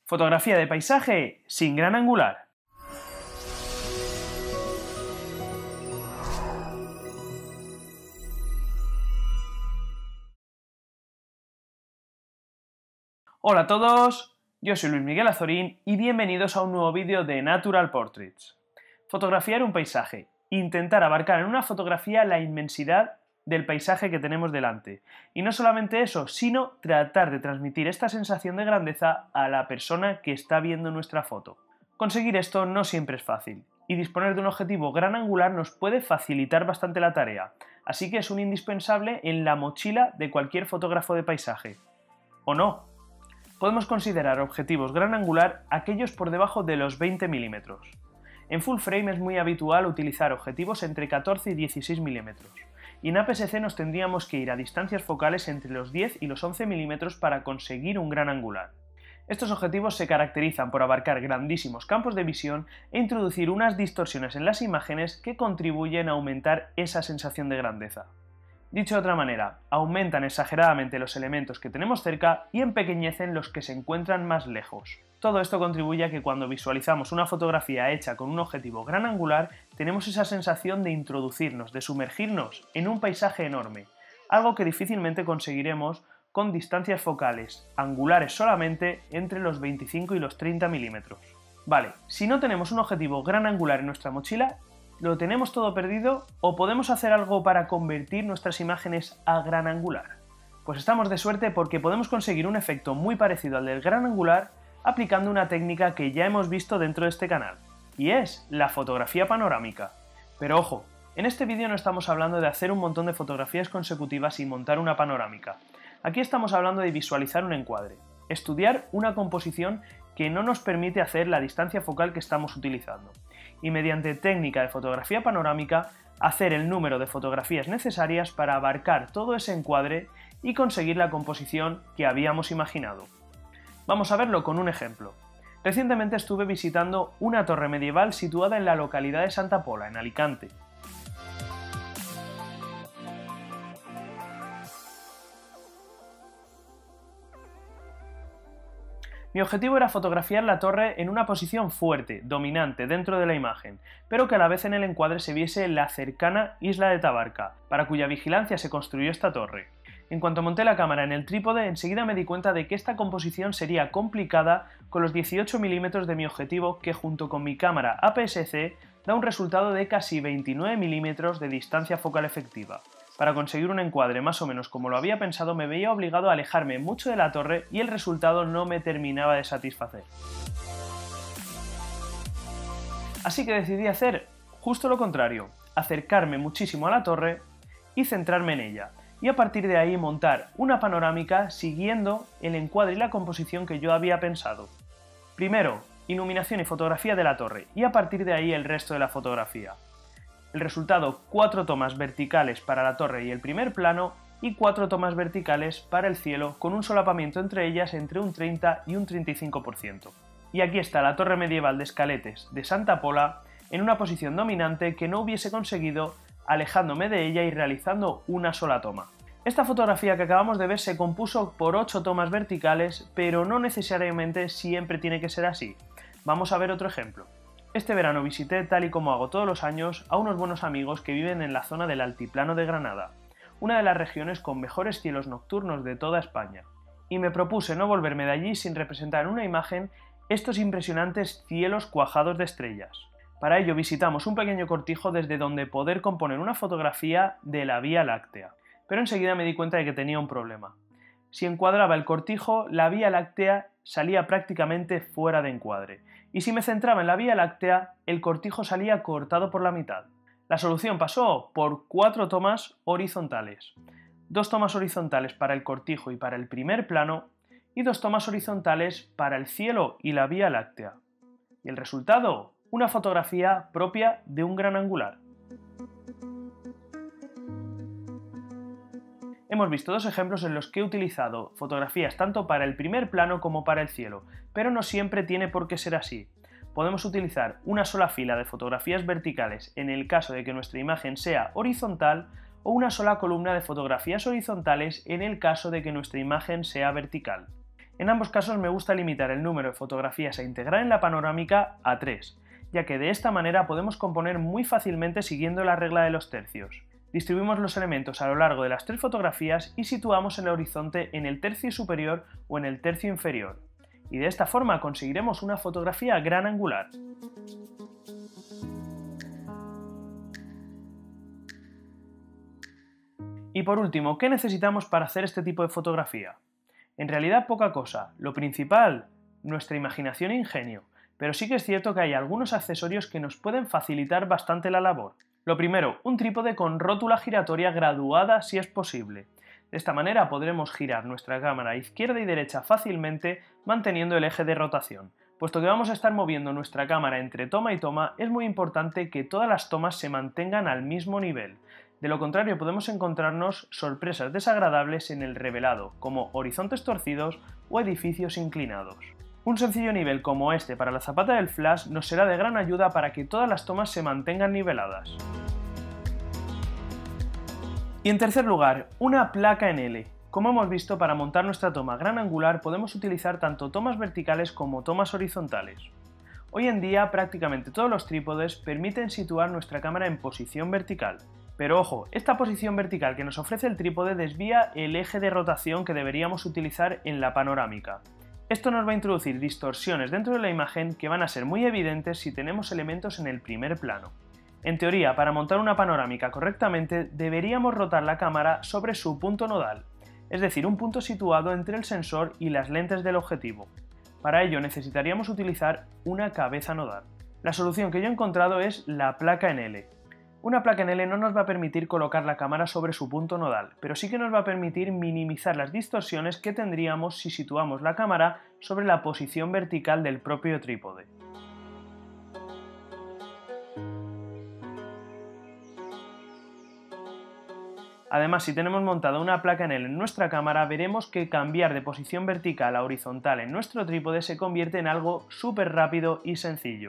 Fotografía de paisaje sin gran angular. Hola a todos, yo soy Luis Miguel Azorín y bienvenidos a un nuevo vídeo de Natural Portraits. Fotografiar un paisaje, intentar abarcar en una fotografía la inmensidad del paisaje que tenemos delante. Y no solamente eso, sino tratar de transmitir esta sensación de grandeza a la persona que está viendo nuestra foto. Conseguir esto no siempre es fácil, y disponer de un objetivo gran angular nos puede facilitar bastante la tarea, así que es un indispensable en la mochila de cualquier fotógrafo de paisaje. ¿O no? Podemos considerar objetivos gran angular aquellos por debajo de los 20 mm. En full frame es muy habitual utilizar objetivos entre 14 y 16 mm, y en APS-C nos tendríamos que ir a distancias focales entre los 10 y los 11 mm para conseguir un gran angular. Estos objetivos se caracterizan por abarcar grandísimos campos de visión e introducir unas distorsiones en las imágenes que contribuyen a aumentar esa sensación de grandeza. Dicho de otra manera, aumentan exageradamente los elementos que tenemos cerca y empequeñecen los que se encuentran más lejos. Todo esto contribuye a que cuando visualizamos una fotografía hecha con un objetivo gran angular, tenemos esa sensación de introducirnos, de sumergirnos en un paisaje enorme, algo que difícilmente conseguiremos con distancias focales, angulares solamente entre los 25 y los 30 mm. Vale, si no tenemos un objetivo gran angular en nuestra mochila, ¿lo tenemos todo perdido o podemos hacer algo para convertir nuestras imágenes a gran angular? Pues estamos de suerte porque podemos conseguir un efecto muy parecido al del gran angular aplicando una técnica que ya hemos visto dentro de este canal, y es la fotografía panorámica. Pero ojo, en este vídeo no estamos hablando de hacer un montón de fotografías consecutivas y montar una panorámica. Aquí estamos hablando de visualizar un encuadre, estudiar una composición que no nos permite hacer la distancia focal que estamos utilizando, y mediante técnica de fotografía panorámica hacer el número de fotografías necesarias para abarcar todo ese encuadre y conseguir la composición que habíamos imaginado. Vamos a verlo con un ejemplo. Recientemente estuve visitando una torre medieval situada en la localidad de Santa Pola, en Alicante. Mi objetivo era fotografiar la torre en una posición fuerte, dominante, dentro de la imagen, pero que a la vez en el encuadre se viese la cercana isla de Tabarca, para cuya vigilancia se construyó esta torre. En cuanto monté la cámara en el trípode, enseguida me di cuenta de que esta composición sería complicada con los 18 mm de mi objetivo, que junto con mi cámara APS-C da un resultado de casi 29 mm de distancia focal efectiva. Para conseguir un encuadre más o menos como lo había pensado, me veía obligado a alejarme mucho de la torre y el resultado no me terminaba de satisfacer. Así que decidí hacer justo lo contrario, acercarme muchísimo a la torre y centrarme en ella, y a partir de ahí montar una panorámica siguiendo el encuadre y la composición que yo había pensado. Primero, iluminación y fotografía de la torre, y a partir de ahí el resto de la fotografía. El resultado, 4 tomas verticales para la torre y el primer plano y 4 tomas verticales para el cielo, con un solapamiento entre ellas entre un 30 y un 35%. Y aquí está la torre medieval de Escaletes de Santa Pola en una posición dominante que no hubiese conseguido alejándome de ella y realizando una sola toma. Esta fotografía que acabamos de ver se compuso por 8 tomas verticales, pero no necesariamente siempre tiene que ser así. Vamos a ver otro ejemplo. Este verano visité, tal y como hago todos los años, a unos buenos amigos que viven en la zona del Altiplano de Granada, una de las regiones con mejores cielos nocturnos de toda España, y me propuse no volverme de allí sin representar en una imagen estos impresionantes cielos cuajados de estrellas. Para ello visitamos un pequeño cortijo desde donde poder componer una fotografía de la Vía Láctea, pero enseguida me di cuenta de que tenía un problema. Si encuadraba el cortijo, la Vía Láctea salía prácticamente fuera de encuadre, y si me centraba en la Vía Láctea, el cortijo salía cortado por la mitad. La solución pasó por 4 tomas horizontales. 2 tomas horizontales para el cortijo y para el primer plano, y 2 tomas horizontales para el cielo y la Vía Láctea. ¿Y el resultado? Una fotografía propia de un gran angular. Hemos visto 2 ejemplos en los que he utilizado fotografías tanto para el primer plano como para el cielo, pero no siempre tiene por qué ser así. Podemos utilizar una sola fila de fotografías verticales en el caso de que nuestra imagen sea horizontal o una sola columna de fotografías horizontales en el caso de que nuestra imagen sea vertical. En ambos casos me gusta limitar el número de fotografías a integrar en la panorámica a 3, ya que de esta manera podemos componer muy fácilmente siguiendo la regla de los tercios. Distribuimos los elementos a lo largo de las 3 fotografías y situamos el horizonte en el tercio superior o en el tercio inferior. Y de esta forma conseguiremos una fotografía gran angular. Y por último, ¿qué necesitamos para hacer este tipo de fotografía? En realidad poca cosa, lo principal, nuestra imaginación e ingenio, pero sí que es cierto que hay algunos accesorios que nos pueden facilitar bastante la labor. Lo primero, un trípode con rótula giratoria graduada si es posible. De esta manera podremos girar nuestra cámara a izquierda y derecha fácilmente manteniendo el eje de rotación. Puesto que vamos a estar moviendo nuestra cámara entre toma y toma, es muy importante que todas las tomas se mantengan al mismo nivel. De lo contrario podemos encontrarnos sorpresas desagradables en el revelado, como horizontes torcidos o edificios inclinados. Un sencillo nivel como este para la zapata del flash nos será de gran ayuda para que todas las tomas se mantengan niveladas. Y en tercer lugar, una placa en L. Como hemos visto, para montar nuestra toma gran angular podemos utilizar tanto tomas verticales como tomas horizontales. Hoy en día prácticamente todos los trípodes permiten situar nuestra cámara en posición vertical. Pero ojo, esta posición vertical que nos ofrece el trípode desvía el eje de rotación que deberíamos utilizar en la panorámica. Esto nos va a introducir distorsiones dentro de la imagen que van a ser muy evidentes si tenemos elementos en el primer plano. En teoría, para montar una panorámica correctamente, deberíamos rotar la cámara sobre su punto nodal, es decir, un punto situado entre el sensor y las lentes del objetivo. Para ello necesitaríamos utilizar una cabeza nodal. La solución que yo he encontrado es la placa en L. Una placa en L no nos va a permitir colocar la cámara sobre su punto nodal, pero sí que nos va a permitir minimizar las distorsiones que tendríamos si situamos la cámara sobre la posición vertical del propio trípode. Además, si tenemos montada una placa en L en nuestra cámara, veremos que cambiar de posición vertical a horizontal en nuestro trípode se convierte en algo súper rápido y sencillo.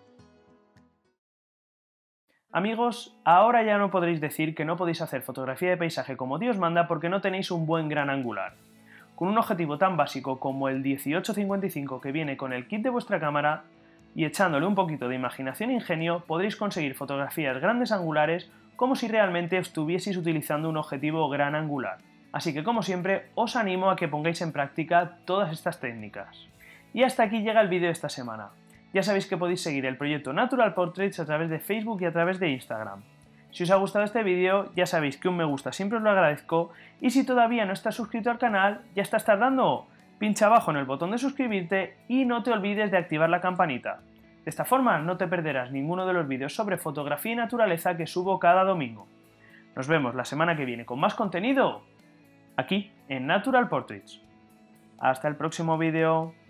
Amigos, ahora ya no podréis decir que no podéis hacer fotografía de paisaje como Dios manda porque no tenéis un buen gran angular. Con un objetivo tan básico como el 18-55 que viene con el kit de vuestra cámara y echándole un poquito de imaginación e ingenio, podréis conseguir fotografías grandes angulares como si realmente estuvieseis utilizando un objetivo gran angular. Así que como siempre, os animo a que pongáis en práctica todas estas técnicas. Y hasta aquí llega el vídeo de esta semana. Ya sabéis que podéis seguir el proyecto Natural Portraits a través de Facebook y a través de Instagram. Si os ha gustado este vídeo, ya sabéis que un me gusta siempre os lo agradezco, y si todavía no estás suscrito al canal, ya estás tardando. Pincha abajo en el botón de suscribirte y no te olvides de activar la campanita. De esta forma no te perderás ninguno de los vídeos sobre fotografía y naturaleza que subo cada domingo. Nos vemos la semana que viene con más contenido aquí en Natural Portraits. Hasta el próximo vídeo.